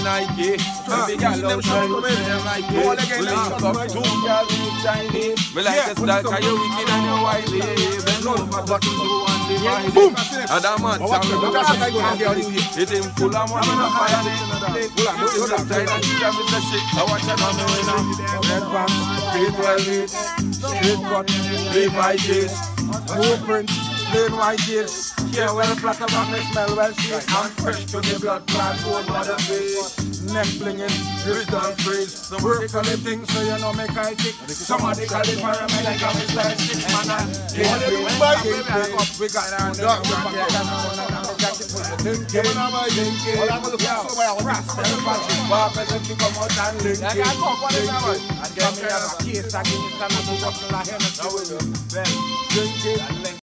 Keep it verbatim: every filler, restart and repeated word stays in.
Nike. Every girl out there with them Nike. We link up two girls with Chinese. Me like a style, cause you wicked and you wily. Bend over, but you do one divide. Boom! And that man, it him full of money, no fire. Full of money, no fire. And she have the shit. I watch her on me now. Red pants, straight twelve eight, straight cut, three five days. Blueprint, plain white days. Yeah, well, flat about me smell well sweet. I'm fresh to the blood clot, old mother face. Neck blinging, wrist and freeze. Work for the things so you know me I kick. Somebody call it paramedic, I'm a style shit, man. Can't wait, can't wait. We got our dog, we got our got it for the link, link, link. All I'm gonna do so well, Rasta, and Patrick, Bob, and then come out and link, link. And then me have a case, I give you some of the buckle of Hennessy with you. Then, drink it.